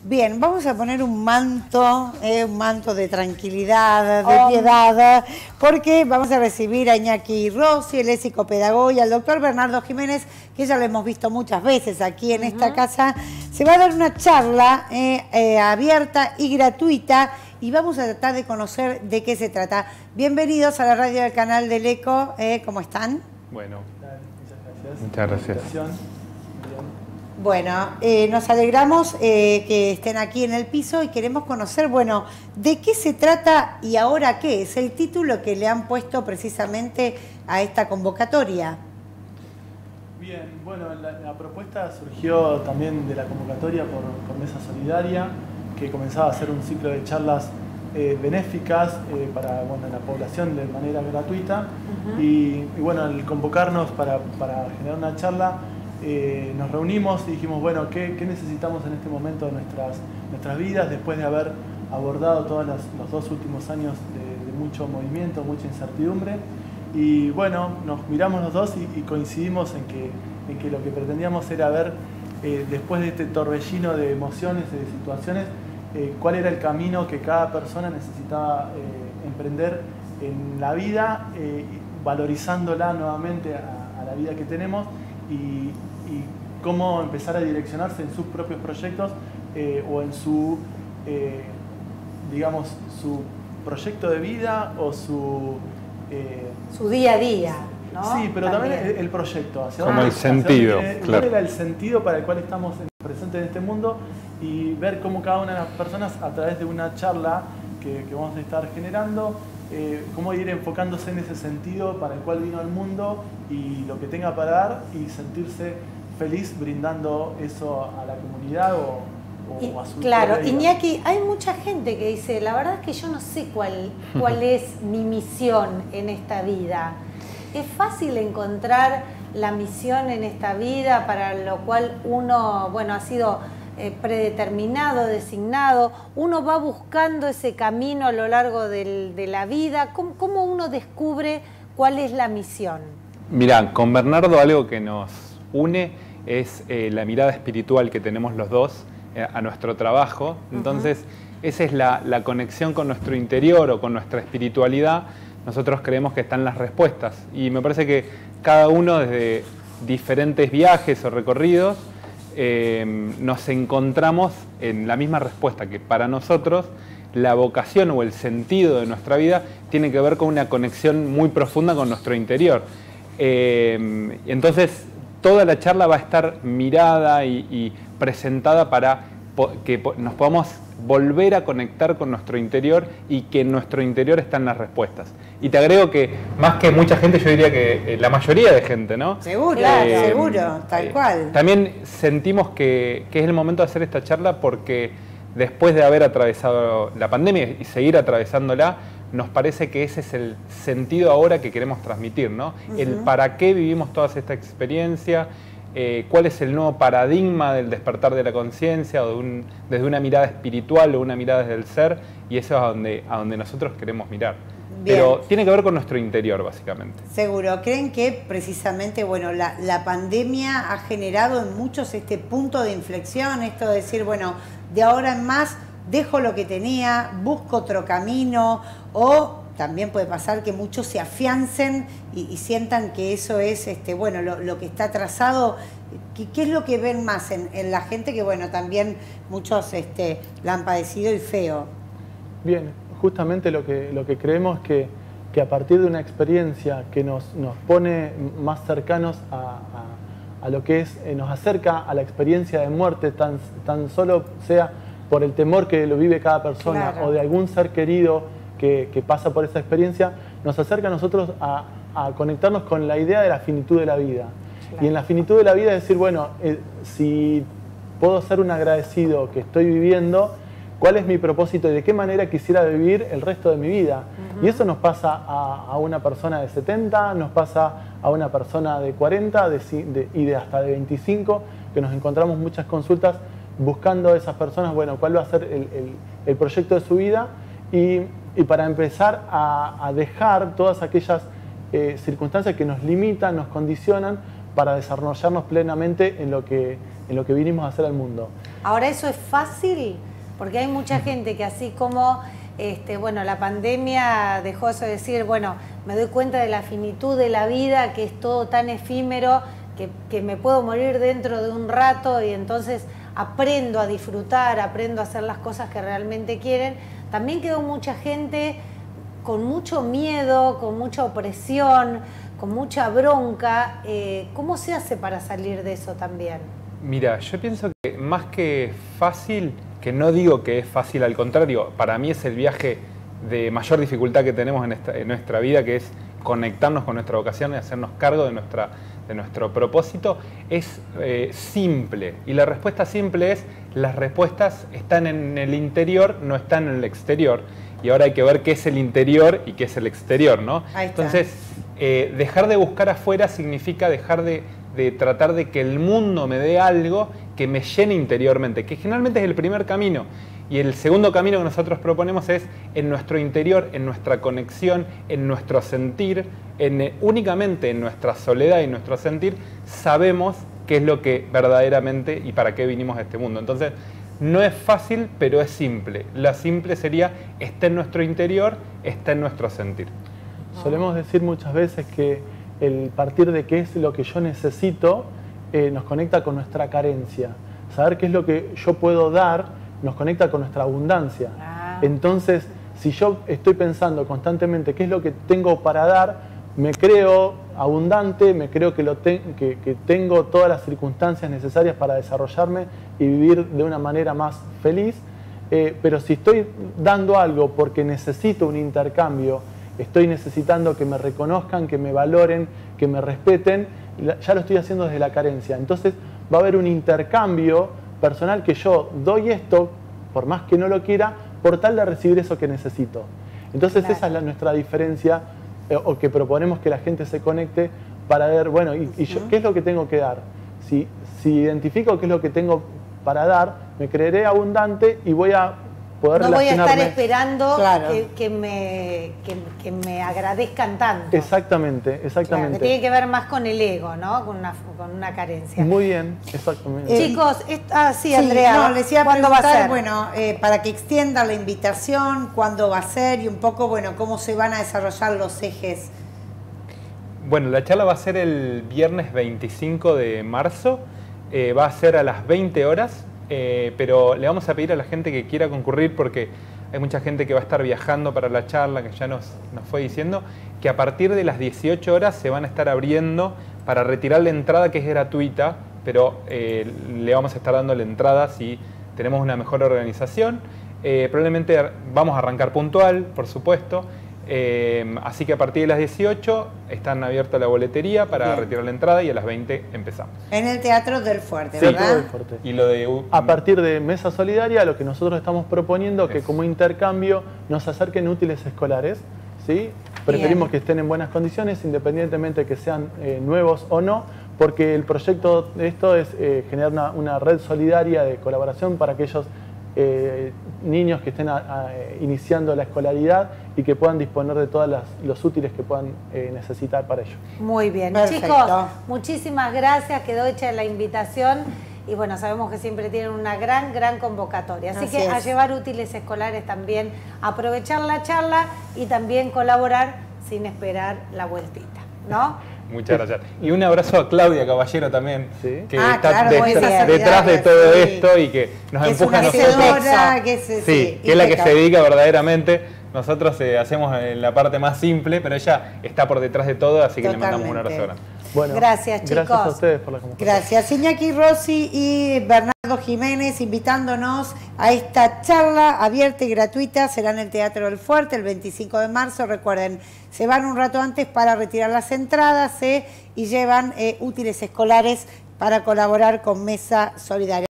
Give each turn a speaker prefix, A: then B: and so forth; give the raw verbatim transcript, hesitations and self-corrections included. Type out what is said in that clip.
A: Bien, vamos a poner un manto, eh, un manto de tranquilidad, de oh. piedad, porque vamos a recibir a Iñaki Rossi, el es psicopedagogo, y al doctor Bernardo Jiménez, que ya lo hemos visto muchas veces aquí en uh-huh. esta casa. Se va a dar una charla eh, eh, abierta y gratuita y vamos a tratar de conocer de qué se trata. Bienvenidos a la radio del canal del Eco, eh, ¿cómo están?
B: Bueno,
C: muchas gracias.
B: Muchas gracias.
A: Bueno, eh, nos alegramos eh, que estén aquí en el piso y queremos conocer, bueno, de qué se trata y ahora qué es el título que le han puesto precisamente a esta convocatoria.
B: Bien, bueno, la, la propuesta surgió también de la convocatoria por, por Mesa Solidaria, que comenzaba a hacer un ciclo de charlas eh, benéficas eh, para bueno, la población de manera gratuita. Uh-huh. y, y bueno, al convocarnos para, para generar una charla, Eh, nos reunimos y dijimos, bueno, ¿qué, qué necesitamos en este momento de nuestras, nuestras vidas después de haber abordado todos los, los dos últimos años de, de mucho movimiento, mucha incertidumbre? Y bueno, nos miramos los dos y, y coincidimos en que, en que lo que pretendíamos era ver, eh, después de este torbellino de emociones y de situaciones, eh, cuál era el camino que cada persona necesitaba eh, emprender en la vida, eh, valorizándola nuevamente a, a la vida que tenemos. Y, y cómo empezar a direccionarse en sus propios proyectos eh, o en su, eh, digamos, su proyecto de vida o su...
A: Eh, su día a día, ¿no?
B: Sí, pero también, también el, el proyecto. Hacia
C: Como
B: dónde,
C: el sentido,
B: hacia dónde,
C: claro.
B: ¿Cuál era el sentido para el cual estamos presentes en este mundo? Y ver cómo cada una de las personas, a través de una charla que, que vamos a estar generando, Eh, cómo ir enfocándose en ese sentido para el cual vino al mundo y lo que tenga para dar y sentirse feliz brindando eso a la comunidad o, o
A: y,
B: a su
A: Claro, Iñaki, hay mucha gente que dice, la verdad es que yo no sé cuál, cuál es mi misión en esta vida. ¿Es fácil encontrar la misión en esta vida para lo cual uno, bueno, ha sido Eh, predeterminado, designado, uno va buscando ese camino a lo largo del, de la vida? ¿Cómo, ¿Cómo uno descubre cuál es la misión?
C: Mirá, con Bernardo algo que nos une es eh, la mirada espiritual que tenemos los dos eh, a nuestro trabajo. Entonces, uh-huh. esa es la, la conexión con nuestro interior o con nuestra espiritualidad. Nosotros creemos que están las respuestas y me parece que cada uno desde diferentes viajes o recorridos Eh, nos encontramos en la misma respuesta, que para nosotros la vocación o el sentido de nuestra vida tiene que ver con una conexión muy profunda con nuestro interior. Eh, entonces toda la charla va a estar mirada y, y presentada para que nos podamos volver a conectar con nuestro interior y que en nuestro interior están las respuestas. Y te agrego que más que mucha gente, yo diría que eh, la mayoría de gente, ¿no?
A: Seguro, eh, seguro, tal eh, cual.
C: También sentimos que, que es el momento de hacer esta charla porque después de haber atravesado la pandemia y seguir atravesándola, nos parece que ese es el sentido ahora que queremos transmitir, ¿no? Uh-huh. El para qué vivimos toda esta experiencia, Eh, cuál es el nuevo paradigma del despertar de la conciencia o de un, desde una mirada espiritual o una mirada desde el ser, y eso es a donde, a donde nosotros queremos mirar. Bien. Pero tiene que ver con nuestro interior, básicamente.
A: Seguro. ¿Creen que precisamente bueno, la, la pandemia ha generado en muchos este punto de inflexión, esto de decir, bueno, de ahora en más dejo lo que tenía, busco otro camino, o también puede pasar que muchos se afiancen y, y sientan que eso es este, bueno, lo, lo que está trazado? ¿Qué, qué es lo que ven más en, en la gente que, bueno, también muchos este, la han padecido y feo?
B: Bien, justamente lo que, lo que creemos es que, que a partir de una experiencia que nos, nos pone más cercanos a, a, a lo que es, eh, nos acerca a la experiencia de muerte, tan, tan solo sea por el temor que lo vive cada persona, claro, o de algún ser querido Que, que pasa por esa experiencia, nos acerca a nosotros a, a conectarnos con la idea de la finitud de la vida. Claro. Y en la finitud de la vida es decir, bueno, eh, si puedo ser un agradecido que estoy viviendo, ¿cuál es mi propósito y de qué manera quisiera vivir el resto de mi vida? Uh-huh. Y eso nos pasa a, a una persona de setenta, nos pasa a una persona de cuarenta de, de, y de hasta de veinticinco, que nos encontramos muchas consultas buscando a esas personas, bueno, cuál va a ser el, el, el proyecto de su vida. Y, y para empezar a, a dejar todas aquellas eh, circunstancias que nos limitan, nos condicionan para desarrollarnos plenamente en lo que, en lo que vinimos a hacer al mundo.
D: Ahora, ¿eso es fácil? Porque hay mucha gente que así como, este, bueno, la pandemia dejó eso de decir, bueno, me doy cuenta de la finitud de la vida, que es todo tan efímero, que, que me puedo morir dentro de un rato y entonces aprendo a disfrutar, aprendo a hacer las cosas que realmente quieren. También quedó mucha gente con mucho miedo, con mucha opresión, con mucha bronca. Eh, ¿Cómo se hace para salir de eso también?
C: Mira, yo pienso que más que fácil, que no digo que es fácil, al contrario, para mí es el viaje de mayor dificultad que tenemos en, esta, en nuestra vida, que es conectarnos con nuestra vocación y hacernos cargo de, nuestra, de nuestro propósito, es eh, simple. Y la respuesta simple es, las respuestas están en el interior, no están en el exterior. Y ahora hay que ver qué es el interior y qué es el exterior, ¿no?
A: Ahí está.
C: Entonces, eh, dejar de buscar afuera significa dejar de, de tratar de que el mundo me dé algo que me llene interiormente, que generalmente es el primer camino. Y el segundo camino que nosotros proponemos es en nuestro interior, en nuestra conexión, en nuestro sentir, en, únicamente en nuestra soledad y nuestro sentir, sabemos qué es lo que verdaderamente y para qué vinimos a este mundo. Entonces, no es fácil, pero es simple. La simple sería, está en nuestro interior, está en nuestro sentir.
B: Solemos decir muchas veces que el partir de qué es lo que yo necesito eh, nos conecta con nuestra carencia. Saber qué es lo que yo puedo dar nos conecta con nuestra abundancia.
D: Ah.
B: Entonces, si yo estoy pensando constantemente qué es lo que tengo para dar, me creo abundante, me creo que, lo te que, que tengo todas las circunstancias necesarias para desarrollarme y vivir de una manera más feliz. Eh, pero si estoy dando algo porque necesito un intercambio, estoy necesitando que me reconozcan, que me valoren, que me respeten, ya lo estoy haciendo desde la carencia. Entonces va a haber un intercambio personal que yo doy esto, por más que no lo quiera, por tal de recibir eso que necesito. Entonces claro, esa es la, nuestra diferencia, eh, o que proponemos que la gente se conecte para ver, bueno, y, y yo, ¿qué es lo que tengo que dar? Si, si identifico qué es lo que tengo para dar, me creeré abundante y voy a poder
D: no voy a estar esperando
A: claro,
D: que, que, me, que, que me agradezcan tanto.
B: Exactamente, exactamente.
D: Claro, que tiene que ver más con el ego, ¿no? Con una, con una carencia.
B: Muy bien, exactamente.
D: Eh, Chicos, es, ah, sí,
A: sí,
D: Andrea,
A: no, les iba a
D: ¿cuándo va a
A: preguntar,
D: ser?
A: bueno, eh, para que extienda la invitación, cuándo va a ser y un poco, bueno, cómo se van a desarrollar los ejes.
C: Bueno, la charla va a ser el viernes veinticinco de marzo, eh, va a ser a las veinte horas. Eh, pero le vamos a pedir a la gente que quiera concurrir, porque hay mucha gente que va a estar viajando para la charla, que ya nos, nos fue diciendo, que a partir de las dieciocho horas se van a estar abriendo para retirar la entrada, que es gratuita, pero eh, le vamos a estar dando la entrada si tenemos una mejor organización. Eh, probablemente vamos a arrancar puntual, por supuesto. Eh, así que a partir de las dieciocho están abierta la boletería para Bien. retirar la entrada y a las veinte empezamos.
A: En el Teatro del Fuerte,
B: sí,
A: ¿verdad?
B: Del Fuerte.
C: Y lo de...
B: A partir de Mesa Solidaria, lo que nosotros estamos proponiendo es que como intercambio nos acerquen útiles escolares, ¿sí? Preferimos Bien. que estén en buenas condiciones, independientemente de que sean eh, nuevos o no, porque el proyecto de esto es eh, generar una, una red solidaria de colaboración para aquellos Eh, niños que estén a, a, iniciando la escolaridad y que puedan disponer de todos los útiles que puedan eh, necesitar para ello.
D: Muy bien. Perfecto. Chicos, muchísimas gracias, quedó hecha la invitación y bueno, sabemos que siempre tienen una gran, gran convocatoria. Así, Así que es. a llevar útiles escolares también, aprovechar la charla y también colaborar sin esperar la vueltita, ¿no?
C: Muchas gracias. Y un abrazo a Claudia Caballero también, ¿Sí? que
A: ah,
C: está
A: claro,
C: detrás, detrás de todo
A: sí.
C: esto y que nos
A: que
C: empuja a
A: nosotros. Que es,
C: sí,
A: sí,
C: que es la que se dedica verdaderamente. Nosotros eh, hacemos la parte más simple, pero ella está por detrás de todo, así que Totalmente. le mandamos un abrazo grande.
B: Bueno,
D: gracias, chicos.
B: Gracias a ustedes por la conversación.
A: Gracias. Iñaki Rossi y Bernardo Jiménez invitándonos a esta charla abierta y gratuita. Será en el Teatro del Fuerte el veinticinco de marzo. Recuerden, se van un rato antes para retirar las entradas eh, y llevan eh, útiles escolares para colaborar con Mesa Solidaria.